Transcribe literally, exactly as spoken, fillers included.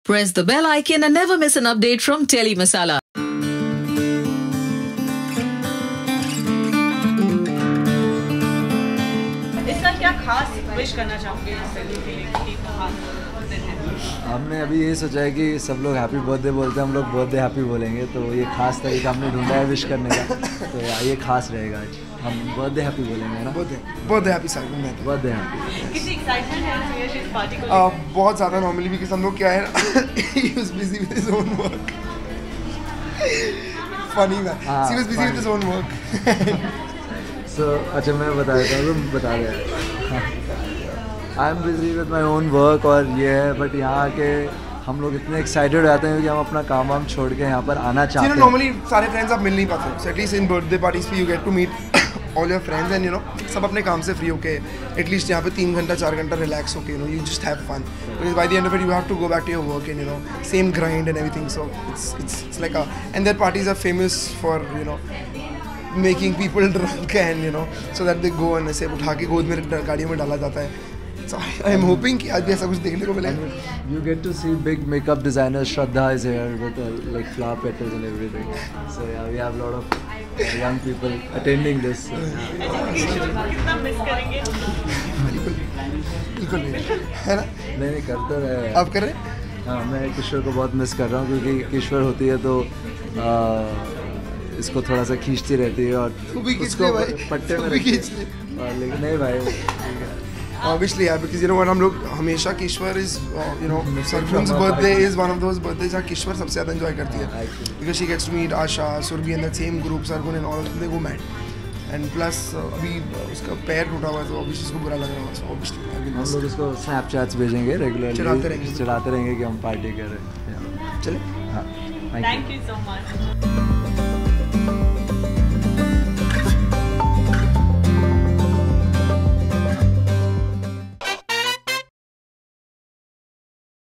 Press the bell icon and never miss an update from Telly Masala. इसका क्या खास wish करना चाहोगे सेलिब्रेट हमने अभी ये सोचा है कि सब लोग हैप्पी बर्थडे बोलते हैं, हम लोग बर्थडे हैप्पी बोलेंगे, तो ये खास तरीका हमने ढूंढा है विश करने का, तो ये खास रहेगा आज हम बर्थडे हैप्पी बोलेंगे ना। बर्थडे बर्थडे हैप्पी सर मैं बर्थडे हैप्पी। कितनी एक्साइटमेंट है सुयश इस पार्टी को लेकर? बहुत ज़्यादा नॉर्मली बिकॉज हम लोग क्या है he was busy with his own work funny man he was busy with his own work so अच्छा मैं बता देता हूँ, तुम बता रहे I am busy with my own work और ये है, बट यहाँ आके हम लोग इतने एक्साइटेड हो जाते हैं कि हम अपना काम वाम छोड़ के यहाँ पर आना चाहते हैं। नॉर्मली सारे फ्रेंड्स आप मिल नहीं पाते, so at least in birthday parties पे you get to meet all your friends and you know सब अपने काम से फ्री होके एटलीस्ट यहाँ पे तीन घंटा चार घंटा रिलैक्स होके you know you just have fun, because by the end of it you have to go back to your work and you know same grind and everything, so it's it's it's like a and their parties are famous for you know making people drunk and you know so that they go and ऐसे उठा के गोद में गाड़ियों में डाला जाता है। So I am hoping कि आज भी ऐसा कुछ देखने को मिलेगा। You get to see big makeup designers. Shraddha is here with uh, like flower petals and everything. So yeah, we have a lot of uh, young people attending this. So, कितना miss करेंगे? बिल्कुल बिल्कुल है ना? नहीं नहीं करते रहे। आप कर रहे हैं? हाँ मैं किशोर को बहुत मिस कर रहा हूँ क्योंकि किशोर होती है तो आ, इसको थोड़ा सा खींचती रहती है और उसको पट्टे में खींच ले। लेकिन नहीं भाई Obviously, yeah, because you know what, हम लोग हमेशा Kishwar is uh, you know Sargun's birthday is one of those birthdays जहाँ किश्वर सबसे ज़्यादा enjoy करती है because she gets to meet Asha, Surbi and that same group, Sargun and all of them, they go mad and plus uh, अभी उसका पैर टूटा हुआ है तो obviously उसको बुरा लग रहा है, so obviously हम लोग उसको स्नैपचैट्स भेजेंगे रेगुलरली, चढ़ाते रहेंगे चढ़ाते रहेंगे कि हम पार्टी कर रहे हैं। चले हाँ थैंक यू सो मच।